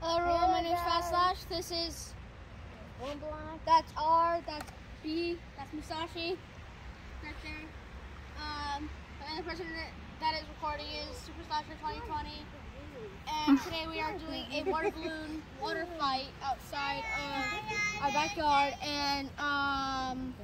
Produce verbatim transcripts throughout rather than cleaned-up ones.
Hello everyone, my name is Fast Slash. This is One black. that's R, that's B, that's Musashi, right there. Um, and the person that, that is recording is Super Slasher twenty twenty. And today we are doing a water balloon water fight outside of our backyard. And um,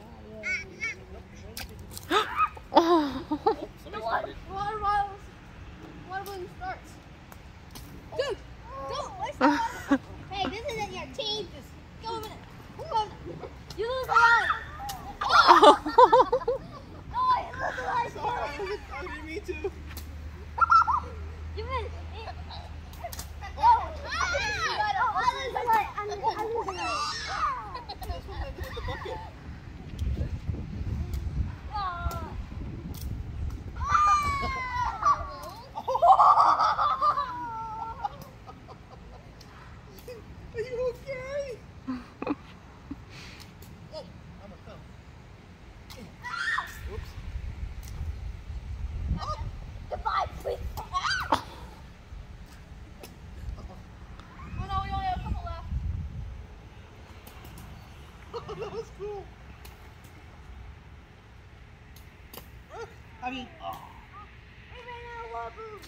Oh. you know what? Water balloons, water balloon starts. Dude, don't waste time. Hey, this isn't your team. Just go a minute. Come on. You lose a lot. Oh! No, you lose a lot. Sorry, me too. You missed. Oh, I lose a lot. I lose a lot. I lose a lot. That's what I did in the bucket. Are you okay? Oh, I'm a thumb. Whoops. Goodbye, please. Oh no, we only have a couple left. That was cool. Look, I mean, oh. We ran out of balloons.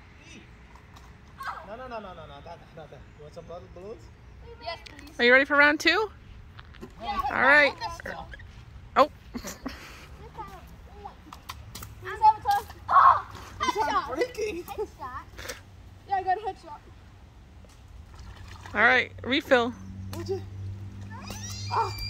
No, no, no, no, no, no, not that, not that. You want some blood balloons? Yes, please. Are you ready for round two? Yeah, All right. Oh. Oh, It's not headshot. breaking. Headshot. Yeah, I got a headshot. All right. Refill. Would you? Ah.